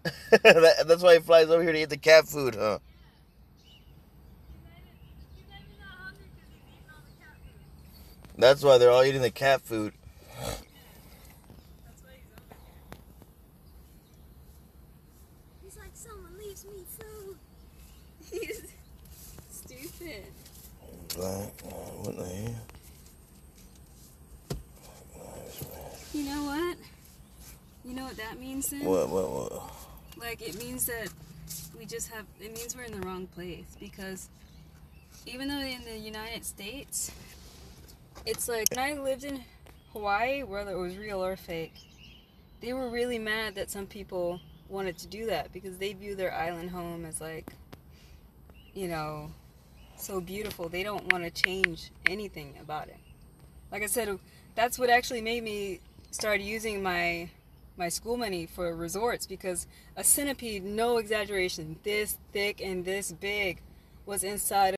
That's why he flies over here to eat the cat food, huh? That's why they're all eating the cat food. That's why he's over here. He's like, someone leaves me food. He's stupid. What the hell? You know what? You know what that means then? What? Like, it means that it means we're in the wrong place. Because even though in the United States, it's like, when I lived in Hawaii, whether it was real or fake, they were really mad that some people wanted to do that because they view their island home as like, you know, so beautiful. They don't want to change anything about it. Like I said, that's what actually made me start using my school money for resorts, because a centipede, no exaggeration, this thick and this big, was inside